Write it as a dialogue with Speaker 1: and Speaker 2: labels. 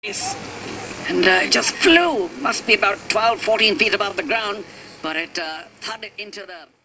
Speaker 1: And it just flew, must be about 12, 14 feet above the ground, but it thudded into the